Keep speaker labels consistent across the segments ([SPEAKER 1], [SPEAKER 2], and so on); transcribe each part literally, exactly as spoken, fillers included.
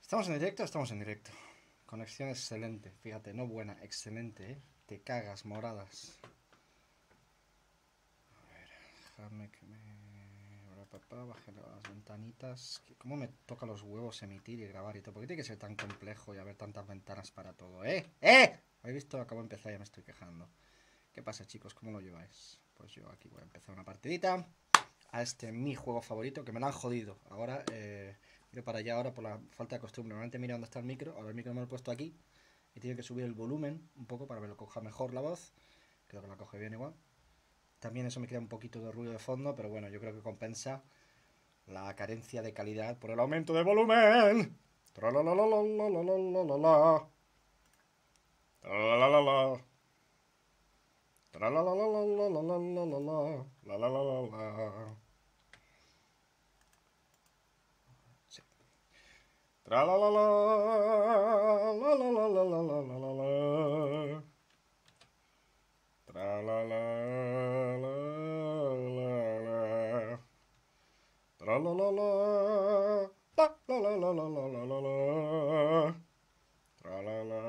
[SPEAKER 1] ¿Estamos en directo? Estamos en directo. Conexión excelente, fíjate, no buena, excelente, ¿eh? Te cagas, moradas. A ver, déjame que me... Papá, baje las ventanitas. ¿Cómo me toca los huevos emitir y grabar y todo? ¿Por qué tiene que ser tan complejo y haber tantas ventanas para todo? ¡Eh! ¡Eh! ¿Habéis visto? Acabo de empezar y ya me estoy quejando. ¿Qué pasa, chicos? ¿Cómo lo lleváis? Pues yo aquí voy a empezar una partidita a este mi juego favorito, que me lo han jodido. Ahora, eh, miro para allá ahora por la falta de costumbre. Normalmente miro dónde está el micro. Ahora el micro me lo he puesto aquí. Y tiene que subir el volumen un poco para que lo coja mejor la voz. Creo que la coge bien igual. También eso me crea un poquito de ruido de fondo, pero bueno, yo creo que compensa la carencia de calidad por el aumento de volumen. Tralalalalalalalalalala. Tralalalala. Tralalalalalalalalalala. Lalalala. Sí. Tralalala. Lalalalalalala. Tralala. Tralalala. Lalalalalalala. Tralala.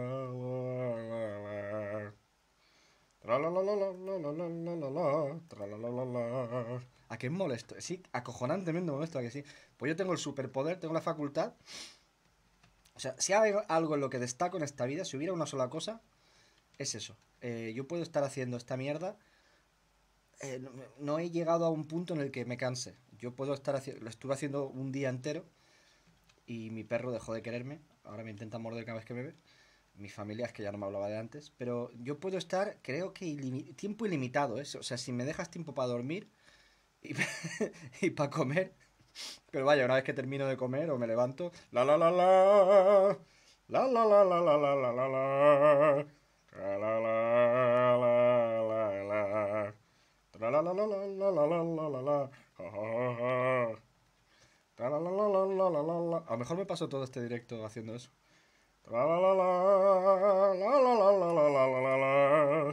[SPEAKER 1] ¿A qué molesto? Sí, acojonantemente molesto, ¿a que sí? Pues yo tengo el superpoder, tengo la facultad. O sea, si hay algo en lo que destaco en esta vida, si hubiera una sola cosa, es eso. Eh, yo puedo estar haciendo esta mierda. Eh, no, no he llegado a un punto en el que me canse. Yo puedo estar haciendo. Lo estuve haciendo un día entero y mi perro dejó de quererme. Ahora me intenta morder cada vez que me ve. Mi familia es que ya no me hablaba de antes. Pero yo puedo estar, creo que ilimi- tiempo ilimitado, ¿eh? O sea, si me dejas tiempo para dormir y, y para comer. Pero vaya, una vez que termino de comer o me levanto. La la la la. La la la la la la la la la. La la la la la la. La la la la la la la la la la la. Ja, ja, ja, ja. La la la la la la la la la. A lo mejor me paso todo este directo haciendo eso. La la la la la la la la la la la la la.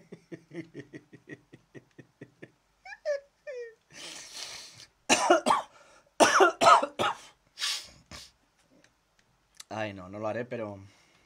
[SPEAKER 1] Ay, no, no lo haré, pero.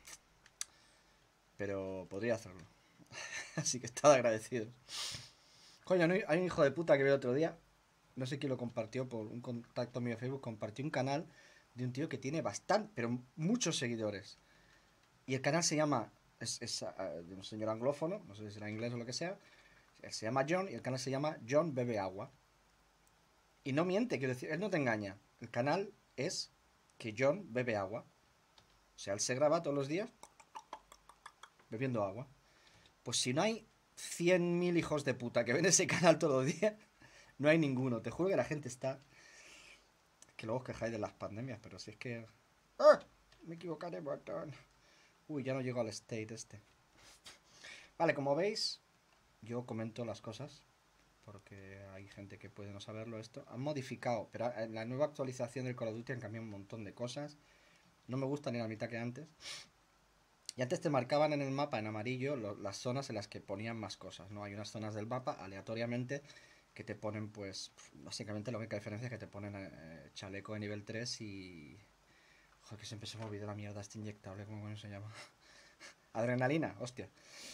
[SPEAKER 1] Pero podría hacerlo. Así que estaba agradecido. Coño, no hay hay un hijo de puta que vi el otro día. No sé quién lo compartió por un contacto mío de Facebook. Compartió un canal de un tío que tiene bastante, pero muchos seguidores. Y el canal se llama. Es, es, ah, de un señor anglófono, no sé si será inglés o lo que sea. Él se llama John y el canal se llama John Bebe Agua. Y no miente, quiero decir, él no te engaña. El canal es que John bebe agua. O sea, él se graba todos los días bebiendo agua. Pues si no hay cien mil hijos de puta que ven ese canal todos los días, no hay ninguno. Te juro que la gente está. Que luego os quejáis de las pandemias, pero si es que. ¡Ah! Me equivocaré, botón. Uy, ya no llego al state este. Vale, como veis, yo comento las cosas. Porque hay gente que puede no saberlo esto. Han modificado, pero en la nueva actualización del Call of Duty han cambiado un montón de cosas. No me gusta ni la mitad que antes. Y antes te marcaban en el mapa en amarillo lo, las zonas en las que ponían más cosas, ¿no? Hay unas zonas del mapa aleatoriamente que te ponen, pues, básicamente la única diferencia es que te ponen eh, chaleco de nivel tres y... Joder, que siempre se me olvidó la mierda este inyectable, ¿cómo coño se llama? Adrenalina, hostia.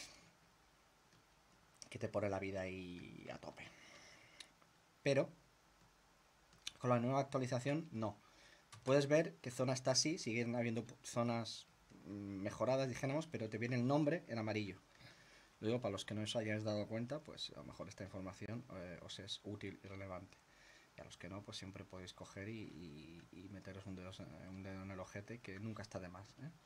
[SPEAKER 1] Que te pone la vida ahí a tope. Pero, con la nueva actualización, no. Puedes ver qué zona está así, siguen habiendo zonas mejoradas, dijéramos, pero te viene el nombre en amarillo. Lo digo para los que no os hayáis dado cuenta, pues a lo mejor esta información eh, os es útil y relevante. Y a los que no, pues siempre podéis coger y, y, y meteros un dedo, un dedo en el ojete, que nunca está de más. ¿eh?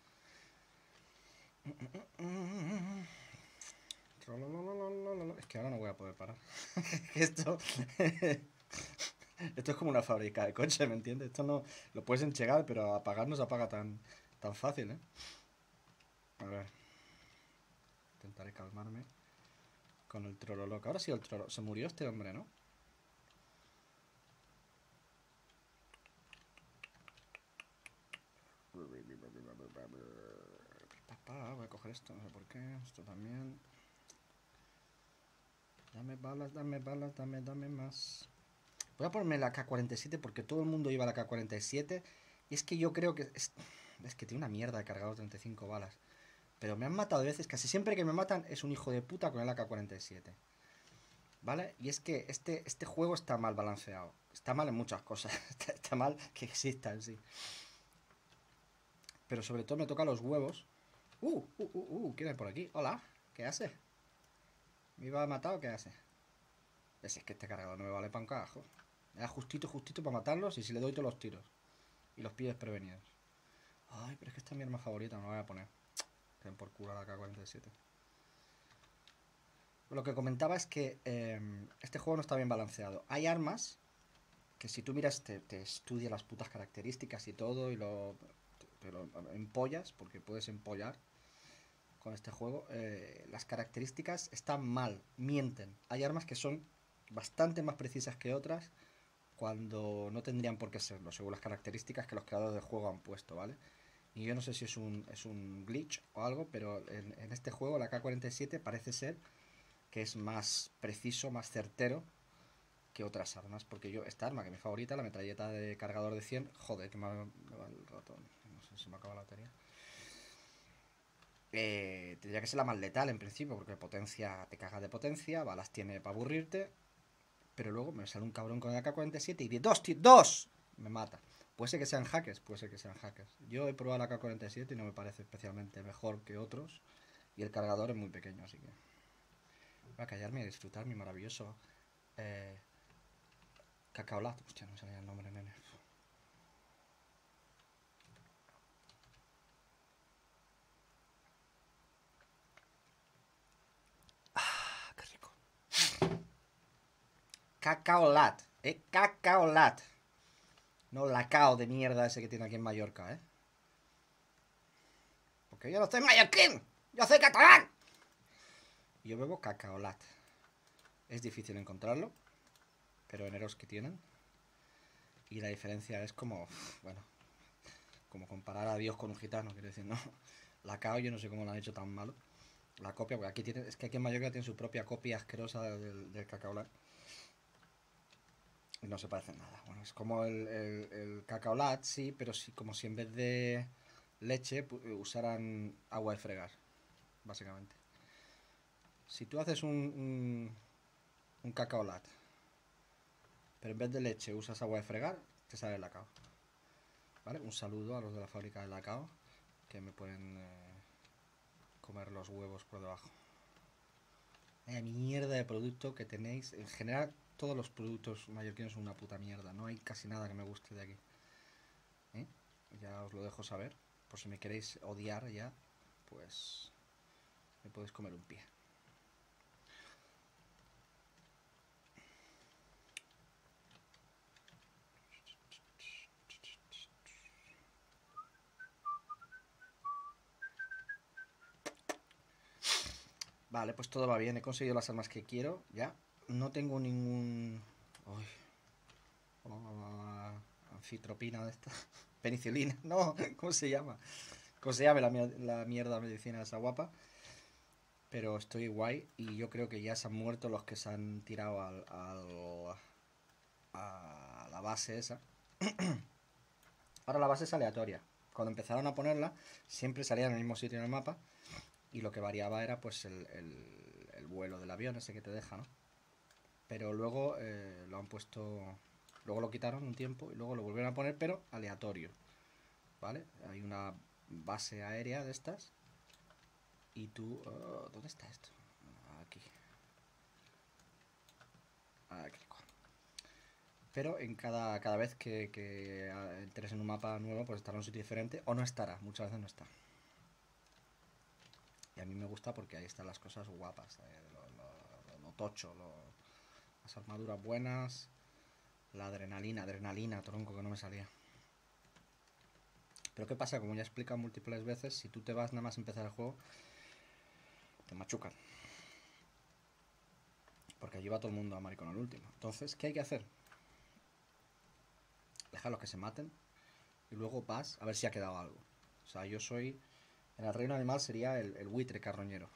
[SPEAKER 1] Es que ahora no voy a poder parar. Esto... Esto es como una fábrica de coches, ¿me entiendes? Esto no lo puedes enchegar, pero apagar no se apaga tan, tan fácil, ¿eh? A ver. Intentaré calmarme con el trololo. Ahora sí el trololo. Se murió este hombre, ¿no? Voy a coger esto, no sé por qué. Esto también. Dame balas, dame balas, dame, dame más. Voy a ponerme la K cuarenta y siete porque todo el mundo iba a la K cuarenta y siete Y es que yo creo que... Es, es que tiene una mierda de cargador treinta y cinco balas. Pero me han matado de veces. Casi siempre que me matan es un hijo de puta con el A K cuarenta y siete. ¿Vale? Y es que este, este juego está mal balanceado. Está mal en muchas cosas. Está, está mal que exista en sí. Pero sobre todo me toca los huevos. Uh, uh, uh, uh, ¿quién hay por aquí? Hola, ¿qué hace? ¿Me iba a matar o qué hace? Es que este cargador no me vale para un carajo. Me da justito, justito para matarlos y si le doy todos los tiros. Y los pies prevenidos. Ay, pero es que esta es mi arma favorita, me la voy a poner. Ten por culo a la A K cuarenta y siete. Lo que comentaba es que eh, este juego no está bien balanceado. Hay armas que si tú miras te, te estudia las putas características y todo y lo, te, te lo empollas, porque puedes empollar con este juego. Eh, las características están mal, mienten. Hay armas que son bastante más precisas que otras cuando no tendrían por qué serlo, según las características que los creadores del juego han puesto, ¿vale? Y yo no sé si es un, es un glitch o algo, pero en, en este juego la A K cuarenta y siete parece ser que es más preciso, más certero que otras armas. Porque yo, esta arma que es mi favorita, la metralleta de cargador de cien, joder, que me, me va el ratón, no sé si me acaba la batería. Eh, tendría que ser la más letal en principio, porque potencia te cagas de potencia, balas tiene para aburrirte. Pero luego me sale un cabrón con el A K cuarenta y siete y de dos, dos, me mata. Puede ser que sean hackers, puede ser que sean hackers. Yo he probado el A K cuarenta y siete y no me parece especialmente mejor que otros. Y el cargador es muy pequeño, así que voy a callarme y disfrutar mi maravilloso eh, cacaolat. Hostia, no me salía el nombre, nene. Ah, qué rico. Cacaolat, eh, cacaolat. No lacao de mierda ese que tiene aquí en Mallorca, eh. Porque yo no soy mallorquín, yo soy catalán. Yo bebo cacaolat. Es difícil encontrarlo, pero en Eros que tienen. Y la diferencia es como, bueno, como comparar a Dios con un gitano, quiero decir, no. La cao yo no sé cómo la han hecho tan malo. La copia, porque aquí tiene, es que aquí en Mallorca tiene su propia copia asquerosa del, del cacaolat. Y no se parece en nada. Bueno, es como el, el, el cacaolat, sí, pero sí, como si en vez de leche usaran agua de fregar, básicamente. Si tú haces un, un, un cacaolat, pero en vez de leche usas agua de fregar, te sale el lacao. ¿Vale? Un saludo a los de la fábrica de lacao, que me pueden eh, comer los huevos por debajo. Vaya mierda de producto que tenéis. En general, todos los productos mallorquinos son una puta mierda. No hay casi nada que me guste de aquí. ¿Eh? Ya os lo dejo saber. Por si me queréis odiar ya, pues me podéis comer un pie. Vale, pues todo va bien. He conseguido las armas que quiero, ya. No tengo ningún... Uy. Oh, anfitropina de esta. Penicilina. No, ¿cómo se llama? ¿Cómo se llama la, la mierda medicina esa guapa? Pero estoy guay y yo creo que ya se han muerto los que se han tirado al, al, a la base esa. Ahora la base es aleatoria. Cuando empezaron a ponerla, siempre salía en el mismo sitio en el mapa. Y lo que variaba era pues el, el, el vuelo del avión ese que te deja, ¿no? Pero luego eh, lo han puesto... Luego lo quitaron un tiempo y luego lo volvieron a poner, pero aleatorio. ¿Vale? Hay una base aérea de estas. Y tú... Uh, ¿dónde está esto? Aquí. Aquí. Pero en cada, cada vez que, que entres en un mapa nuevo, pues estará en un sitio diferente o no estará. Muchas veces no está. Y a mí me gusta porque ahí están las cosas guapas. Eh, lo, lo, lo tocho, lo, las armaduras buenas, la adrenalina, adrenalina, tronco, que no me salía. Pero ¿qué pasa? Como ya he explicado múltiples veces, si tú te vas nada más a empezar el juego, te machucan. Porque allí va todo el mundo a maricón al último. Entonces, ¿qué hay que hacer? Dejarlos que se maten y luego vas a ver si ha quedado algo. O sea, yo soy... En el reino animal sería el, el buitre carroñero.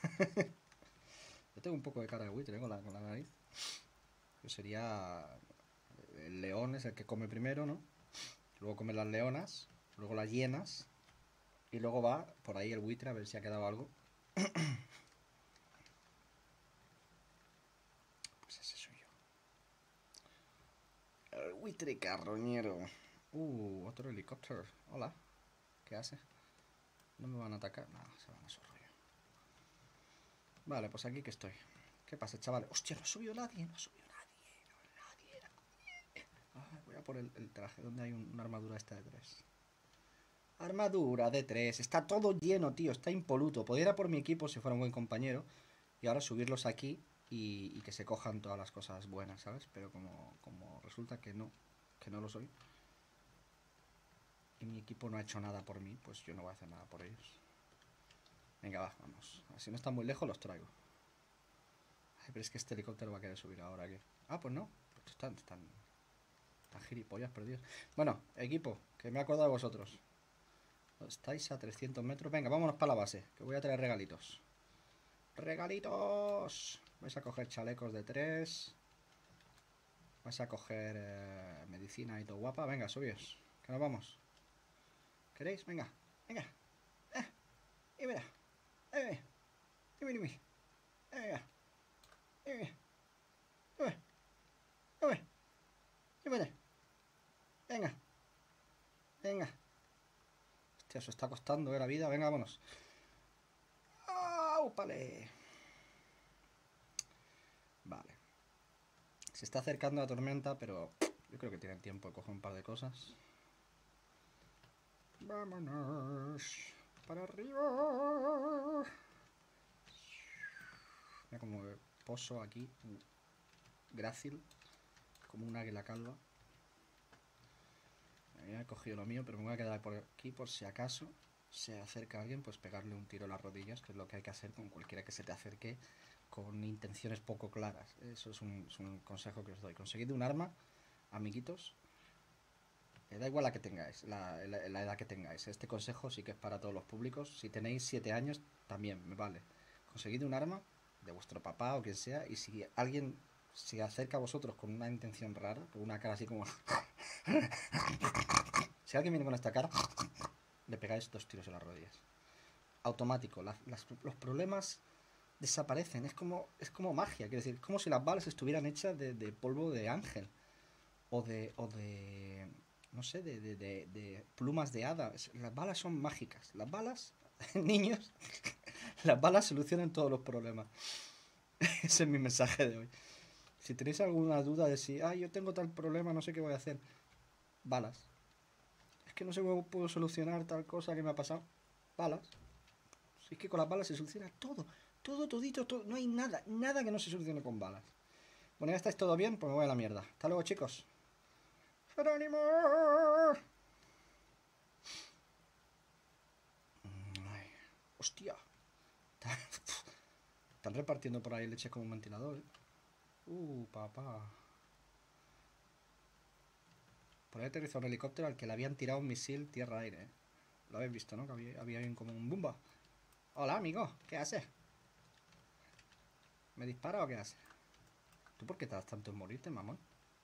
[SPEAKER 1] Yo tengo un poco de cara de buitre, ¿eh? con, la, con la nariz. Yo sería... El león es el que come primero, ¿no? luego comen las leonas, luego las hienas, y luego va por ahí el buitre a ver si ha quedado algo. Pues ese soy yo. El buitre carroñero. Uh, otro helicóptero. Hola. ¿Qué hace? ¿No me van a atacar? No, se van a su rollo. Vale, pues aquí que estoy. ¿Qué pasa, chavales? ¡Hostia, no ha subido nadie! No ha subido nadie. No, nadie, nadie. Ah, voy a por el, el traje. ¿Dónde hay un, una armadura esta de tres? Armadura de tres. Está todo lleno, tío. Está impoluto. Podría ir a por mi equipo si fuera un buen compañero. Y ahora subirlos aquí y, y que se cojan todas las cosas buenas, ¿sabes? Pero como, como resulta que no. Que no lo soy. Y mi equipo no ha hecho nada por mí, pues yo no voy a hacer nada por ellos. Venga, va, vamos. Si no están muy lejos, los traigo. Ay, pero es que este helicóptero va a querer subir ahora, ¿qué? Ah, pues no. Pues están, están, están gilipollas perdidos. Bueno, equipo, que me he acordado de vosotros. Estáis a trescientos metros. Venga, vámonos para la base, que voy a traer regalitos. ¡Regalitos! Vais a coger chalecos de tres. Vais a coger eh, medicina y todo guapa. Venga, subíos, que nos vamos. ¿Queréis? Venga, venga. Eh, y mira. Eh, y mira, y mira. Venga. Y mira. Sube. Sube. Súbete. Venga. Venga. Hostia, eso está costando, eh, la vida. Venga, vámonos. ¡Ah, upale! Vale. Se está acercando la tormenta, pero yo creo que tienen tiempo de coger un par de cosas. Vámonos. Para arriba. Mira como pozo aquí. Grácil. Como un águila calva. Ya he cogido lo mío, pero me voy a quedar por aquí por si acaso se acerca a alguien, pues pegarle un tiro en las rodillas, que es lo que hay que hacer con cualquiera que se te acerque con intenciones poco claras. Eso es un, es un consejo que os doy. Conseguid un arma, amiguitos. Eh, da igual la que tengáis, la, la, la edad que tengáis. Este consejo sí que es para todos los públicos. Si tenéis siete años, también me vale. Conseguid un arma de vuestro papá o quien sea, y si alguien se acerca a vosotros con una intención rara, con una cara así como... Si alguien viene con esta cara, le pegáis dos tiros en las rodillas. Automático. Las, las, los problemas desaparecen. Es como, es como magia. Quiero decir, es como si las balas estuvieran hechas de, de polvo de ángel. O de... O de no sé, de, de, de, de plumas de hada. Las balas son mágicas. Las balas, niños, las balas solucionan todos los problemas. Ese es mi mensaje de hoy. Si tenéis alguna duda de si, ah, yo tengo tal problema, no sé qué voy a hacer. Balas. Es que no sé cómo puedo solucionar tal cosa que me ha pasado. Balas. Si es que con las balas se soluciona todo. Todo, todito, todo. No hay nada, nada que no se solucione con balas. Bueno, ya estáis todo bien, pues me voy a la mierda. Hasta luego, chicos. ¡Jerónimo! Ay, hostia. Están repartiendo por ahí leche como un ventilador, ¿eh? Uh, papá. Por ahí aterrizó un helicóptero al que le habían tirado un misil tierra-aire, ¿eh? Lo habéis visto, ¿no? Que había, había como un bumba. Hola, amigo. ¿Qué haces? ¿Me dispara o qué haces? ¿Tú por qué tardas tanto en morirte, mamón?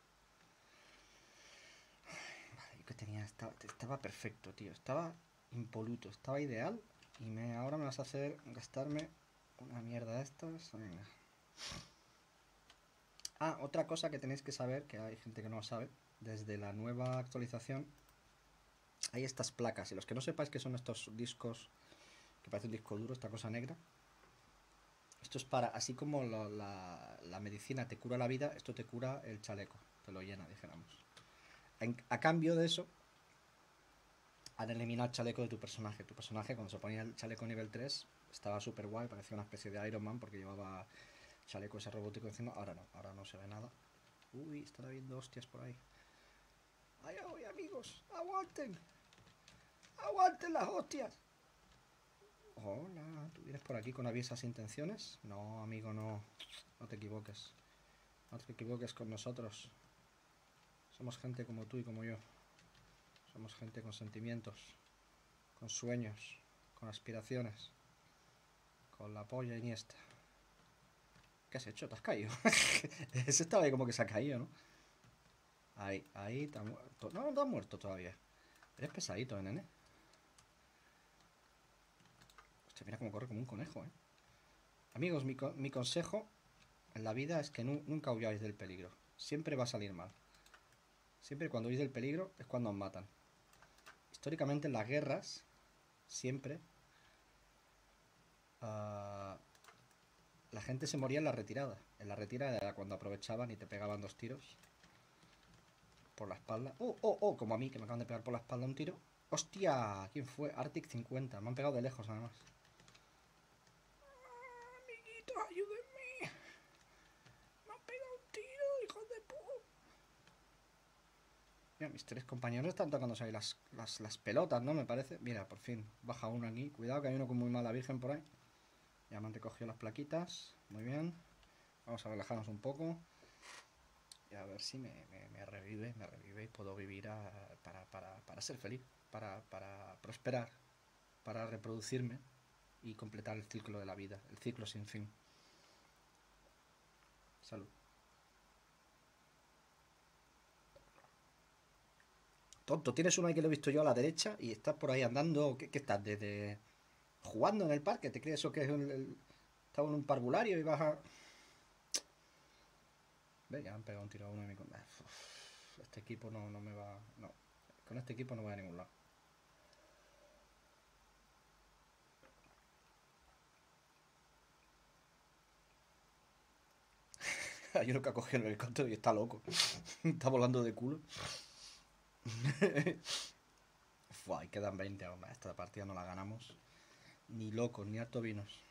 [SPEAKER 1] Vale, yo que tenía... Estaba, estaba perfecto, tío. Estaba impoluto. Estaba ideal. Y me, ahora me vas a hacer gastarme una mierda de estas. Venga. Ah, otra cosa que tenéis que saber, que hay gente que no lo sabe. Desde la nueva actualización hay estas placas. Y los que no sepáis qué son estos discos, que parece un disco duro, esta cosa negra. Esto es para, así como lo, la, la medicina te cura la vida, esto te cura el chaleco, te lo llena, dijéramos. En, a cambio de eso, han eliminado el chaleco de tu personaje. Tu personaje, cuando se ponía el chaleco nivel tres, estaba súper guay, parecía una especie de Iron Man porque llevaba chaleco ese robótico encima. Ahora no, ahora no se ve nada. Uy, están habiendo hostias por ahí. ¡Ay, ay, amigos! ¡Aguanten! ¡Aguanten las hostias! Hola, ¿tú vienes por aquí con aviesas intenciones? No, amigo, no. No te equivoques. No te equivoques con nosotros. Somos gente como tú y como yo. Somos gente con sentimientos, con sueños, con aspiraciones, con la polla iniesta. ¿Qué has hecho? ¿Te has caído? Ese estaba ahí como que se ha caído, ¿no? Ahí, ahí, te ha muerto. No, no te has muerto todavía. Eres pesadito, ¿eh, nene? Hostia, mira cómo corre como un conejo, ¿eh? Amigos, mi, co mi consejo en la vida es que nu nunca huyáis del peligro. Siempre va a salir mal. Siempre cuando huís del peligro es cuando os matan. Históricamente en las guerras, siempre, uh, la gente se moría en la retirada. En la retirada era cuando aprovechaban y te pegaban dos tiros por la espalda. ¡Oh, oh, oh! Como a mí, que me acaban de pegar por la espalda un tiro. ¡Hostia! ¿Quién fue? Arctic cincuenta. Me han pegado de lejos, además. Amiguitos, ayúdenme. Me han pegado un tiro, hijos de puta. Mira, mis tres compañeros están tocándose ahí las, las, las pelotas, ¿no? Me parece. Mira, por fin. Baja uno aquí. Cuidado que hay uno con muy mala virgen por ahí. Ya me han recogido las plaquitas. Muy bien. Vamos a relajarnos un poco. Y a ver si me, me, me revive, me revive y puedo vivir a, para, para, para ser feliz. Para, para prosperar. Para reproducirme. Y completar el ciclo de la vida. El ciclo sin fin. Salud. Tonto, tienes uno ahí que lo he visto yo a la derecha y estás por ahí andando. ¿Qué, qué estás? ¿Desde jugando en el parque? ¿Te crees eso que es el, el... estaba en un parvulario y vas a...? Ve, ya me han pegado un tiro a uno de mi... Este equipo no, no me va... No, con este equipo no voy a ningún lado. Hay uno que ha cogido el helicóptero y está loco. Está volando de culo. Fua, y quedan veinte aún. Esta partida no la ganamos. Ni locos, ni harto vinos.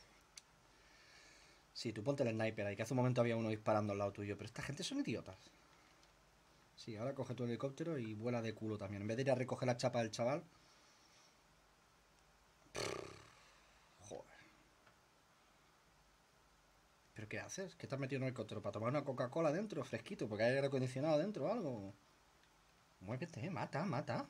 [SPEAKER 1] Sí, tú ponte el sniper ahí, que hace un momento había uno disparando al lado tuyo. Pero esta gente son idiotas. Sí, ahora coge tu helicóptero y vuela de culo también. En vez de ir a recoger la chapa del chaval. Joder. ¿Pero qué haces? ¿Qué te has metido en el helicóptero? ¿Para tomar una Coca-Cola dentro? Fresquito, porque hay aire acondicionado dentro o algo. Muévete, mata, mata.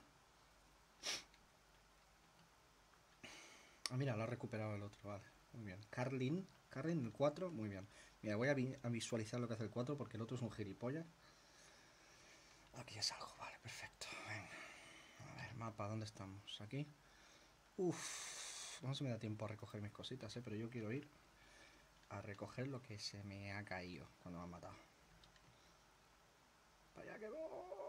[SPEAKER 1] Ah, mira, lo ha recuperado el otro, vale. Muy bien. Carlin, Carlin el cuatro, muy bien. Mira, voy a, vi a visualizar lo que hace el cuatro porque el otro es un gilipollas. Aquí es algo, vale, perfecto. Venga. A ver, mapa, ¿dónde estamos? Aquí. Uff, no se me da tiempo a recoger mis cositas, ¿eh? Pero yo quiero ir a recoger lo que se me ha caído cuando me han matado. ¡Para allá que voy!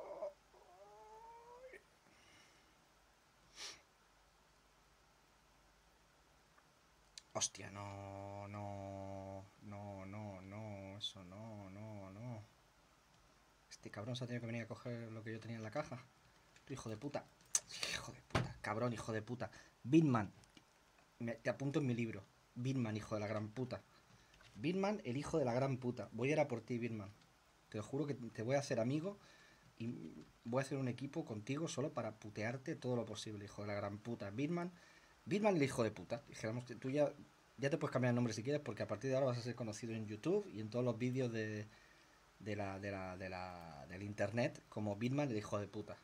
[SPEAKER 1] Hostia, no, no, no, no, no, eso no, no, no. Este cabrón se ha tenido que venir a coger lo que yo tenía en la caja. Tu hijo de puta. Hijo de puta, cabrón, hijo de puta. Bitman. Me, te apunto en mi libro. Bitman, hijo de la gran puta. Bitman, el hijo de la gran puta. Voy a ir a por ti, Bitman. Te lo juro que te voy a hacer amigo y voy a hacer un equipo contigo solo para putearte todo lo posible, hijo de la gran puta. Bitman, Bitman el hijo de puta. Dijéramos que tú ya, ya te puedes cambiar el nombre si quieres porque a partir de ahora vas a ser conocido en YouTube y en todos los vídeos de, de la, de la, de la, del internet como Bitman el hijo de puta.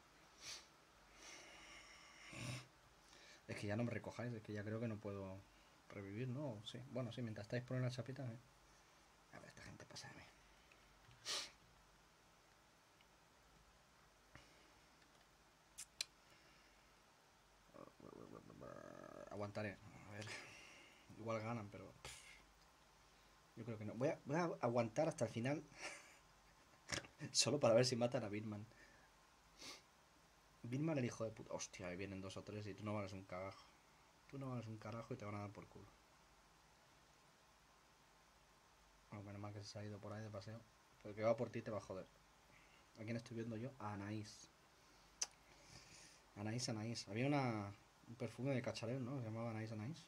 [SPEAKER 1] Es que ya no me recojáis, es que ya creo que no puedo revivir, ¿no? Sí. Bueno, sí, mientras estáis poniendo la chapita, ¿eh? A ver, esta gente pasa de mí. Aguantaré. A ver. Igual ganan, pero... Yo creo que no. Voy a, voy a aguantar hasta el final. Solo para ver si matan a Bitman. Bitman el hijo de puta. Hostia, ahí vienen dos o tres y tú no vales un cagajo. Tú no vales un carajo y te van a dar por culo. Bueno, menos mal que se ha ido por ahí de paseo. Porque va por ti y te va a joder. ¿A quién estoy viendo yo? A Anaís. Anaís, Anaís. Había una, un perfume de Cacharel, ¿no? Se llamaba Anaís, Anaís.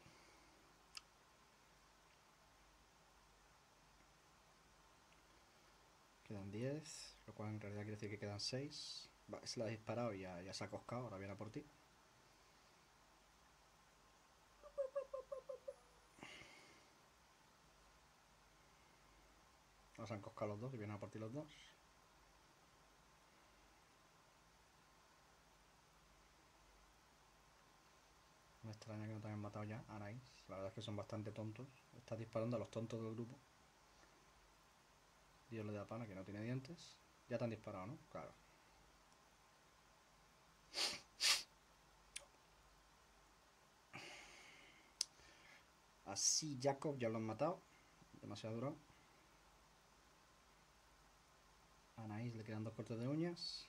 [SPEAKER 1] Quedan diez, lo cual en realidad quiere decir que quedan seis. Vale, se la ha disparado y ya, ya se ha coscado, ahora viene a por ti. Ahora se han coscado los dos y vienen a por ti los dos. Me extraña que no te hayan matado ya, Anaís. La verdad es que son bastante tontos. Estás disparando a los tontos del grupo. Dios le da pana que no tiene dientes. Ya te han disparado, ¿no? Claro. Así, Jacob, ya lo han matado. Demasiado duro. Anaís le quedan dos cortes de uñas.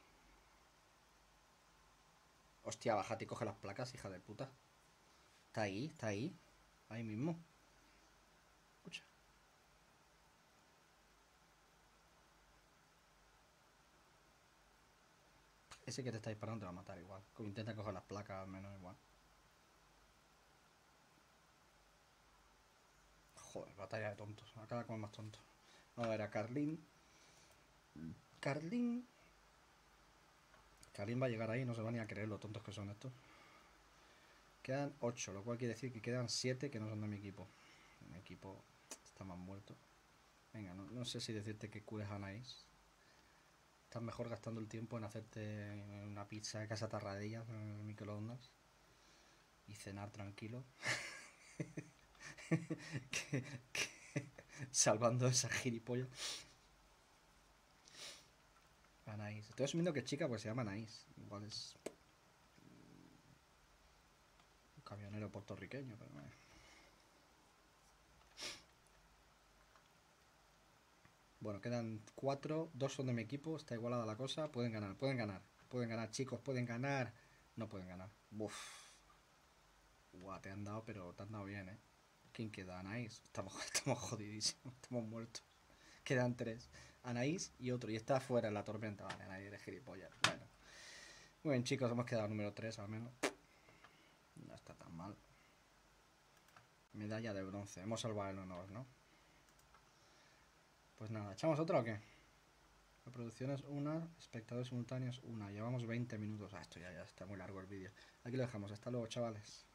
[SPEAKER 1] Hostia, bájate y coge las placas, hija de puta. Está ahí, está ahí. Ahí mismo. Escucha. Ese que te está disparando te va a matar igual. Como intenta coger las placas, al menos igual. Joder, batalla de tontos. A cada cual más tonto. Vamos a ver a Carlín. Carlín. Carlín va a llegar ahí, no se va ni a creer lo tontos que son estos. Quedan ocho, lo cual quiere decir que quedan siete que no son de mi equipo. Mi equipo está más muerto. Venga, no, no sé si decirte que cures a Anaís. Estás mejor gastando el tiempo en hacerte una pizza de casa tarradillas en el microondas y cenar tranquilo. que, que, salvando esa gilipollas. Anaís. Estoy asumiendo que es chica pues se llama Anaís. Igual es un camionero puertorriqueño, pero no. Bueno, quedan cuatro, dos son de mi equipo, está igualada la cosa, pueden ganar, pueden ganar, pueden ganar, chicos, pueden ganar, no pueden ganar. Uf. Guau, te han dado, pero te han dado bien, eh. ¿Quién queda? Anaís. Estamos, estamos jodidísimos, estamos muertos. Quedan tres. Anaís y otro, y está afuera en la tormenta. Vale, Anaís eres gilipollas. Bueno. Muy bien, chicos, hemos quedado número tres al menos. No está tan mal. Medalla de bronce, hemos salvado el honor, ¿no? Pues nada, ¿echamos otra o qué? Reproducciones una, espectadores simultáneos una. Llevamos veinte minutos. Ah, esto ya, ya está muy largo el vídeo. Aquí lo dejamos. Hasta luego, chavales.